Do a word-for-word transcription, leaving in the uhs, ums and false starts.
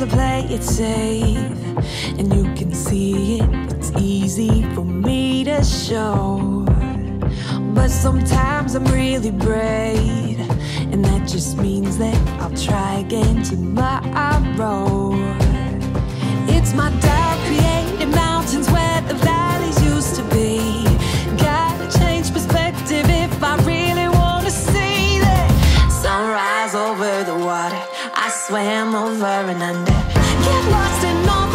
I play it safe, and you can see it, it's easy for me to show. But sometimes I'm really brave, and that just means that I'll try again tomorrow. It's my dark created mountains where the valleys used to be. Gotta change perspective if I really wanna see that sunrise over the water. I swam over and under, get lost in all